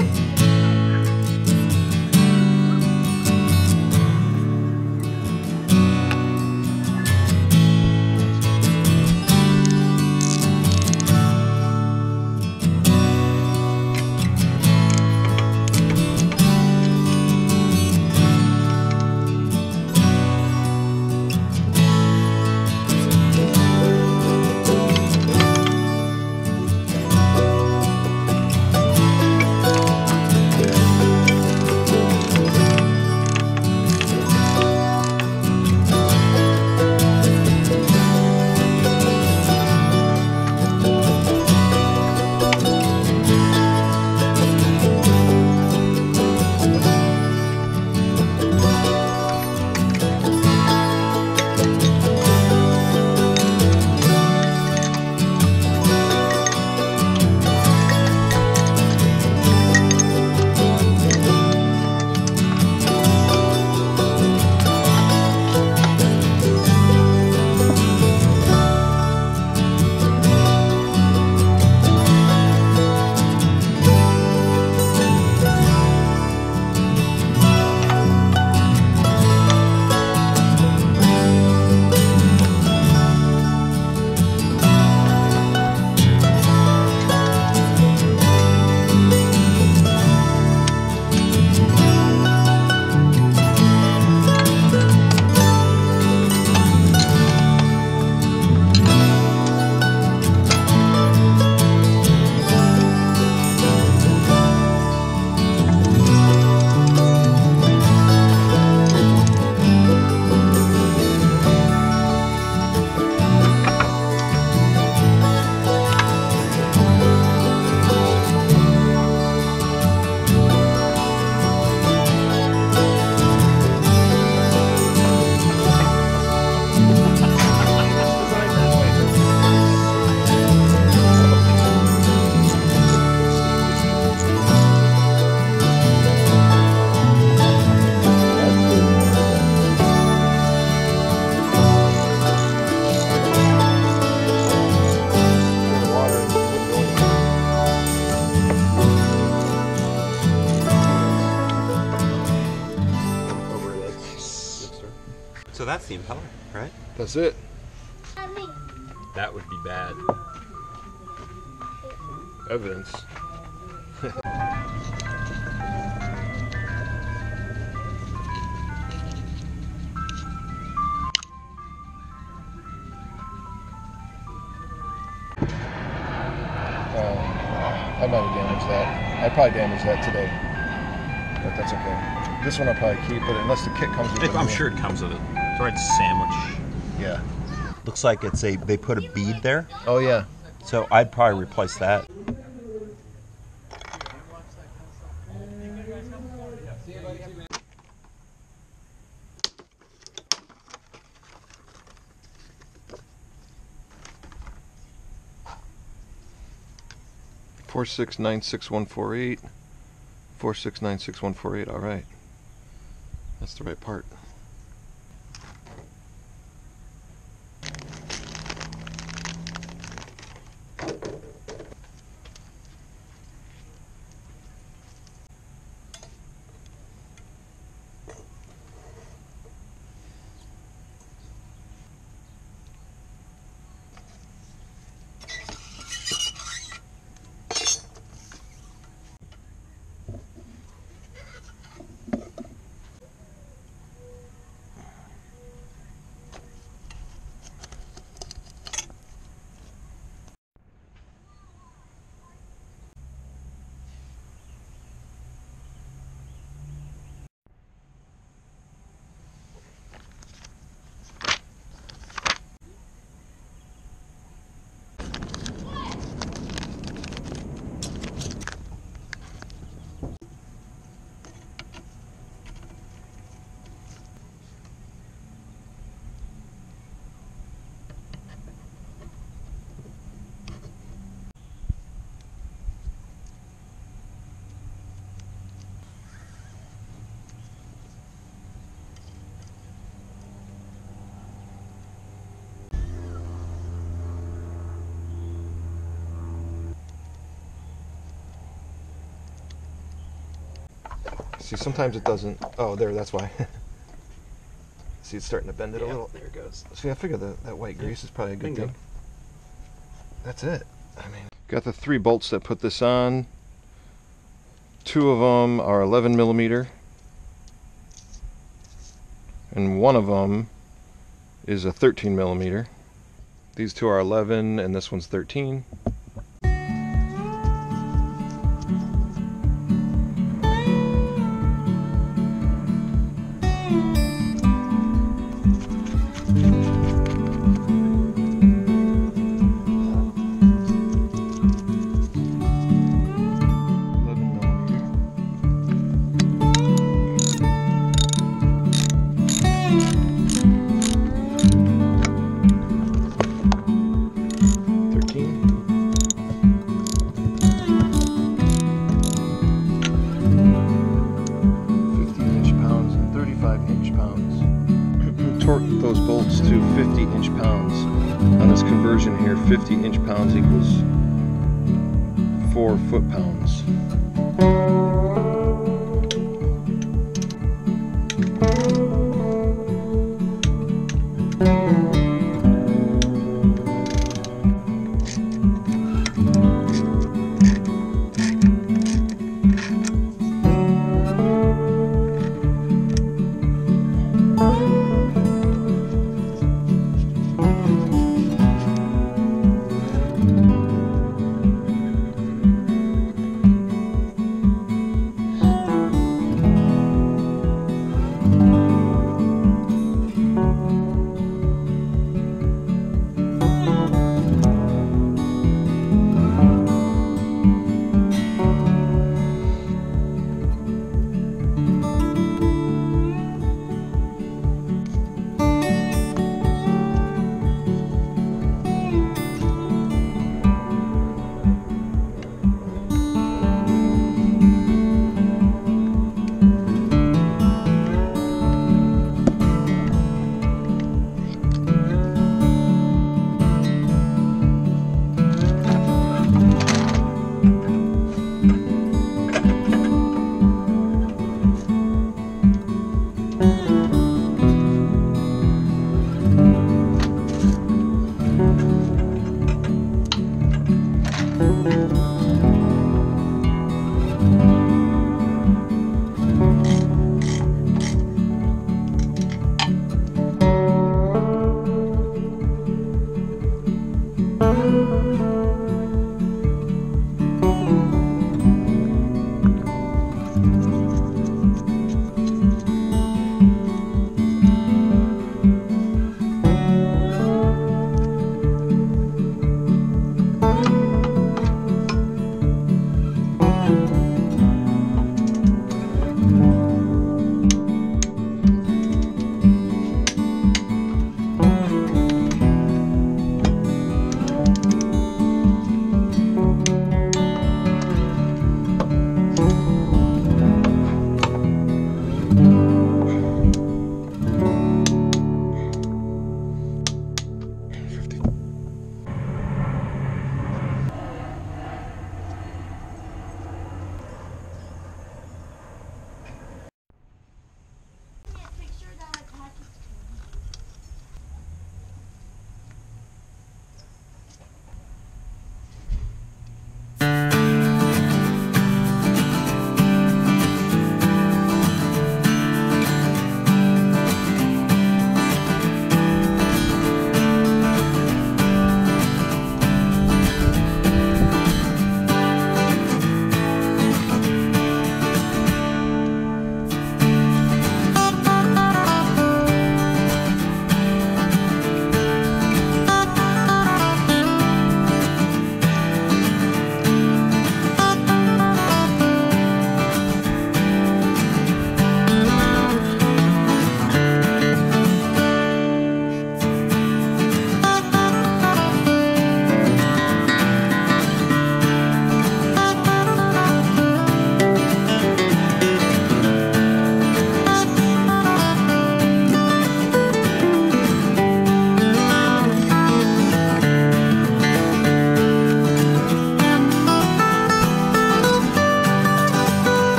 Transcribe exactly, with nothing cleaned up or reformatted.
So that's the impeller, right? That's it. That would be bad. Evidence. I might have damaged that. I probably damaged that today, but that's okay. This one I'll probably keep, but unless the kit comes with it. I'm sure it comes with it. It's alright, sandwich. Yeah. Looks like it's a, they put a bead there. Oh yeah. So I'd probably replace that. Four six nine six one four eight. Four six nine six one four eight. All right. That's the right part. See, sometimes it doesn't. Oh, there, that's why. See, it's starting to bend it Yeah, a little. there it goes. See, I figure that, that white grease is probably a good Bingo. thing. That's it. I mean, got the three bolts that put this on. Two of them are eleven millimeter, and one of them is a thirteen millimeter. These two are eleven, and this one's thirteen. Torque those bolts to fifty inch pounds. On this conversion here, fifty inch pounds equals four foot pounds.